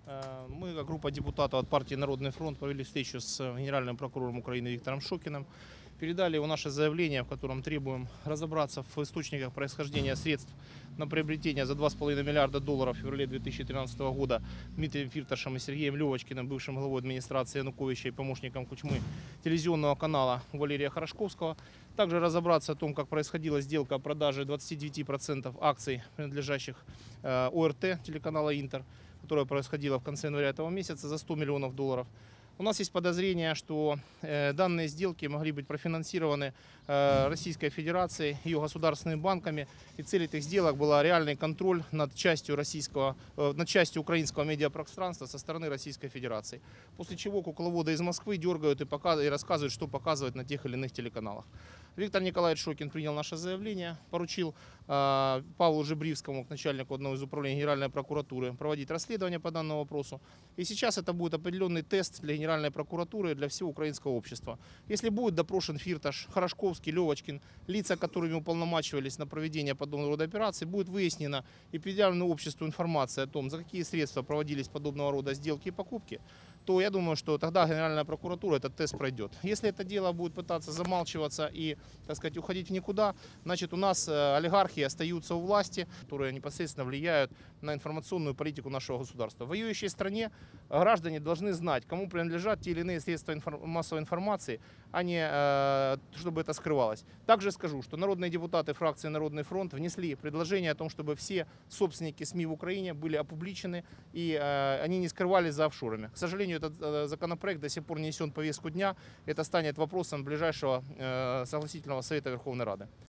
Мы, как группа депутатов от партии «Народный фронт», провели встречу с генеральным прокурором Украины Виктором Шокиным. Передали ему наше заявление, в котором требуем разобраться в источниках происхождения средств на приобретение за $2,5 миллиарда в феврале 2013 года Дмитрием Фирташем и Сергеем Левочкиным, бывшим главой администрации Януковича и помощником Кучмы, телевизионного канала Валерия Хорошковского. Также разобраться о том, как происходила сделка о продаже 29% акций, принадлежащих ОРТ телеканала «Интер», которая происходила в конце января этого месяца за $100 миллионов. У нас есть подозрение, что данные сделки могли быть профинансированы Российской Федерацией, ее государственными банками. И цель этих сделок была реальный контроль над частью украинского медиапространства со стороны Российской Федерации. После чего кукловоды из Москвы дергают и рассказывают, что показывать на тех или иных телеканалах. Виктор Николаевич Шокин принял наше заявление, поручил Павлу Жебривскому, начальнику одного из управлений Генеральной прокуратуры, проводить расследование по данному вопросу. И сейчас это будет определенный тест для Генеральной прокуратуры и для всего украинского общества. Если будет допрошен Фирташ, Хорошковский, Левочкин, лица, которыми уполномачивались на проведение подобного рода операций, будет выяснена и предъявлена обществу информация о том, за какие средства проводились подобного рода сделки и покупки, то я думаю, что тогда Генеральная прокуратура этот тест пройдет. Если это дело будет пытаться замалчиваться и, так сказать, уходить в никуда, значит, у нас олигархи остаются у власти, которые непосредственно влияют на информационную политику нашего государства. В воюющей стране граждане должны знать, кому принадлежат те или иные средства массовой информации, а не чтобы это скрывалось. Также скажу, что народные депутаты фракции «Народный фронт» внесли предложение о том, чтобы все собственники СМИ в Украине были опубличены и они не скрывались за офшорами. К сожалению, этот законопроект до сих пор не внесен в повестку дня. Это станет вопросом ближайшего согласительного совета Верховной Рады.